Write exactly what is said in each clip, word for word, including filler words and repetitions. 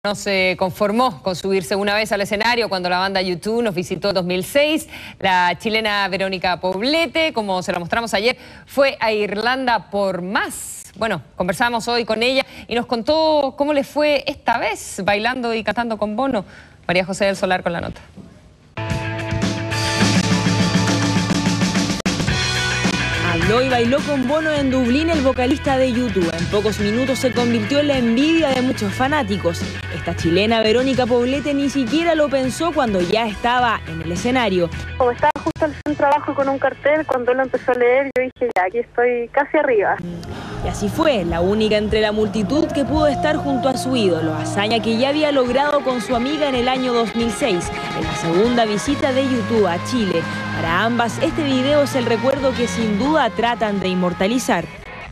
No se conformó con subirse una vez al escenario cuando la banda U dos nos visitó en dos mil seis. La chilena Verónica Poblete, como se la mostramos ayer, fue a Irlanda por más. Bueno, conversamos hoy con ella y nos contó cómo le fue esta vez bailando y cantando con Bono. María José del Solar con la nota. Habló y bailó con Bono en Dublín el vocalista de U dos. En pocos minutos se convirtió en la envidia de muchos fanáticos. Esta chilena Verónica Poblete ni siquiera lo pensó cuando ya estaba en el escenario. Como estaba justo al un trabajo con un cartel, cuando él lo empezó a leer, yo dije, ya, aquí estoy casi arriba. Y así fue, la única entre la multitud que pudo estar junto a su ídolo, hazaña que ya había logrado con su amiga en el año dos mil seis, en la segunda visita de U dos a Chile. Para ambas, este video es el recuerdo que sin duda tratan de inmortalizar.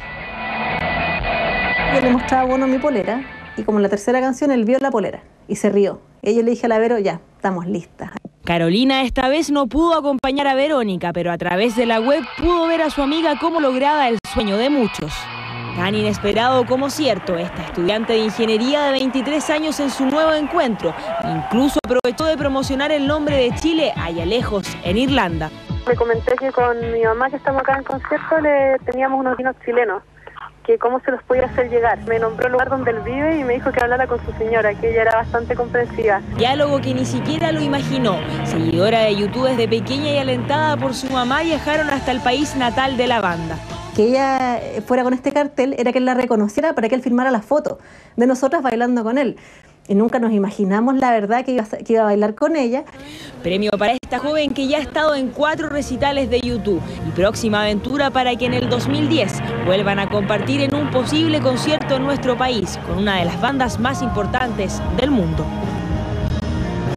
Yo le mostraba a Bono mi polera, y como en la tercera canción, él vio la polera y se rió. Y yo le dije a la Vero, ya, estamos listas. Carolina esta vez no pudo acompañar a Verónica, pero a través de la web pudo ver a su amiga cómo lograba el sueño de muchos. Tan inesperado como cierto, esta estudiante de ingeniería de veintitrés años en su nuevo encuentro, incluso aprovechó de promocionar el nombre de Chile allá lejos, en Irlanda. Le comenté que con mi mamá, que estamos acá en concierto, le teníamos unos vinos chilenos, que cómo se los podía hacer llegar. Me nombró el lugar donde él vive y me dijo que hablara con su señora, que ella era bastante comprensiva. Diálogo que ni siquiera lo imaginó. Seguidora de U dos desde pequeña y alentada por su mamá, viajaron hasta el país natal de la banda. Que ella fuera con este cartel era que él la reconociera para que él firmara la foto de nosotras bailando con él. Y nunca nos imaginamos la verdad que iba, a, que iba a bailar con ella. Premio para esta joven que ya ha estado en cuatro recitales de U dos y próxima aventura para que en el dos mil diez vuelvan a compartir en un posible concierto en nuestro país con una de las bandas más importantes del mundo.